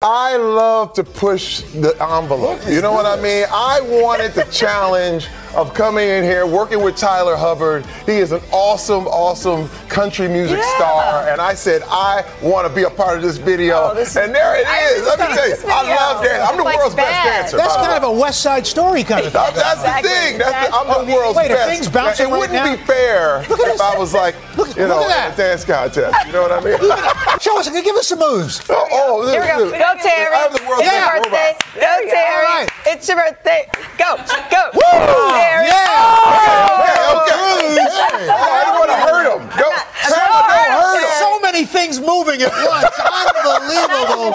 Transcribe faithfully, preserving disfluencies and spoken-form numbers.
I love to push the envelope. You know what I mean? I wanted the challenge of coming in here, working with Tyler Hubbard. He is an awesome, awesome country music yeah. star. And I said, I want to be a part of this video. Oh, this and there it is. Let me tell you, I love dancing. I'm the like world's bad. best dancer. That's kind of a West Side Story kind of thing. That, that's exactly. the thing. That's Exactly. the, I'm the world's Wait, best. are things bouncing it right wouldn't now? be fair Look at if this. I was like, Look- you know, look at in a that. dance contest. You know what I mean? Show us, give us some moves. Oh, oh, Here we go. this- Go, Terry. I have the world's It's best your birthday. robot. Go, Terry. All right. It's your birthday. Go, go. Woo! Terry. Yeah. Okay, okay. Oh, I didn't want to hurt him. Don't, Tamara, don't hurt him. So many things moving at once. Unbelievable.